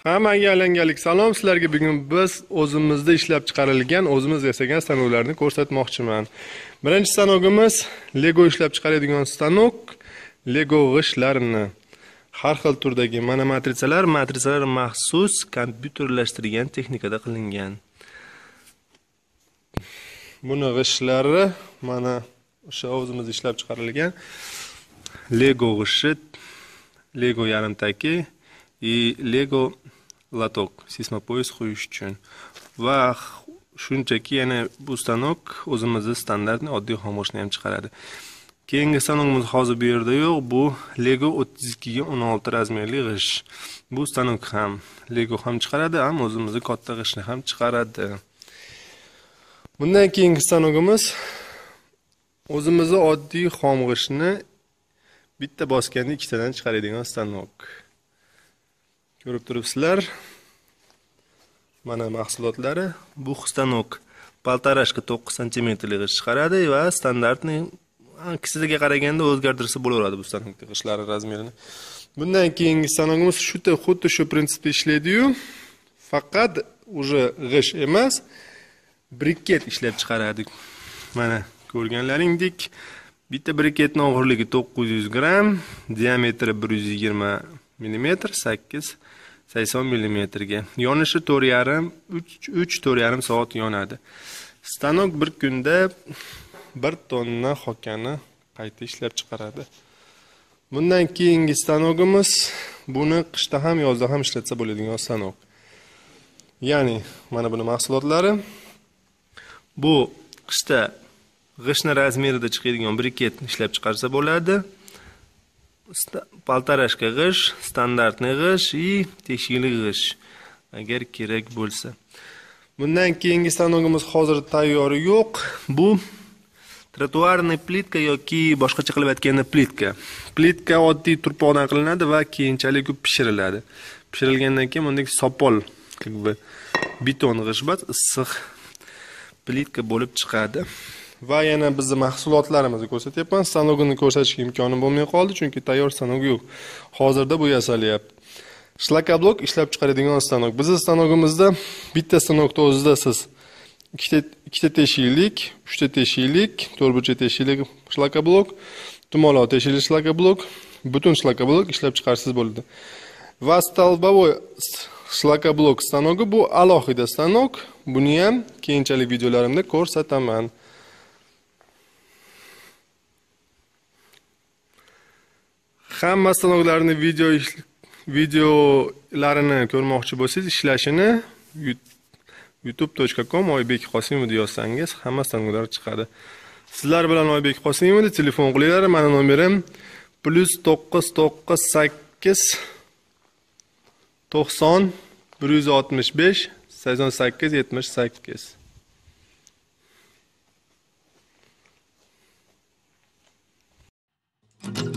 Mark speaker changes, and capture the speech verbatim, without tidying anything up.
Speaker 1: Hammaga alangalik salom. Sizlarga bugun biz o'zimizda ishlab chiqarilgan, o'zimiz yasagan stanoklarni ko'rsatmoqchiman. Birinchi stanogimiz Lego ishlab chiqaradigan stanok. Lego g'ishtlarini har xil turdagi mana matrisalar, matrisalar maxsus kompyuterlashtirilgan texnikada qilingan. Buni g'ishtlari mana o'sha o'zimizda ishlab chiqarilgan Lego g'isht, Lego yarimtaki и Lego latok sismopoyez qo'yish uchun. Va shunchaki yana bu stanok o'zimizda standartni oddiy xomashni ham chiqaradi. Keyingi stanogimiz hozir bu yerda yo'q. Bu Lego o'ttiz ikki ga o'n olti razmerli g'isht. Bu stanok ham Lego ham chiqaradi, ham o'zimizda katta g'ishtni ham chiqaradi. Bundan keyingi stanogimiz o'zimizda oddiy xom g'ishtni bitta bosganda ikkitadan chiqaradigan stanok. Ko'rib turibsizlar. Mana mahsulotlari. Bu stanok paltarashka to'qqiz santimetrli g'isht chiqaradi va standartni aksiga qaraganda o'zgartirsa bo'laveradi bu stanokning g'ishtlari razmerini. Bundan keyingi stanogimiz shu xuddi shu prinsipda ishlaydi-yu, faqat уже g'isht emas, briket ishlab chiqaradi. Mana ko'rganlaringdek, bitta briketning og'irligi to'qqiz yuz gramm, diametri bir yuz yigirma millimetr, sakkiz sakson millimetrga. Yonishi to'rt yarim uch to'rt yarim soat yonadi. Stanok bir kunda bir tonna xokani qayta ishlab chiqaradi. Bundan keyingi stanogimiz buni qishda ham yozda ham ishlatsa bo'ladigan stanok. Ya'ni mana buni mahsulotlari. Bu qishda g'ishtni razmerida chiqadigan briket ishlab chiqarsa bo'ladi. Paltarashka g'isht, standartni g'isht и teshikli g'isht agar kerak bo'lsa. Bundan keyingi stanogimiz hozir tayyor yo'q. Bu trotuarniy plitka yoki boshqacha qilib aytganda plitka. Plitka oddiy turpoqdan qilinadi va keyinchalik u pishiriladi. Pishirilgandan keyin bunday sopol, как бы beton g'isht issiq plitka bo'lib chiqadi. Va yana bizning mahsulotlarimizni ko'rsatyapman. Stanogini ko'rsatishga imkonim bo'lmay qoldi, chunki tayyor stanok yo'q. Hozirda bu yasalyapti. Shlakablok ishlab chiqaradigan stanok. Bizning stanogimizda bitta stanokda o'zida siz ikkita ikkita teshiklik, uchta teshiklik, to'rtburchak teshiklik shlakablok, tumaloq teshikli shlakablok, butun shlakablok ishlab chiqarsiz bo'ladi. Va stolbovoy shlakablok stanogi bu alohida stanok. Buni ham keyinchalik videolarimda ko'rsataman. Hamma stanoklarni video videolarini ko'rmoqchi bo'lsangiz, ishlashini youtube точка com Oybek Qosimov deb yozsangiz, hamma stanoklar chiqadi. Sizlar bilan Oybek Qosimov, telefon qilinglar. Meni nomerim plus to'qqiz to'qqiz sakkiz to'qson bir yuz oltmish besh sakson sakkiz yetmish sakkiz.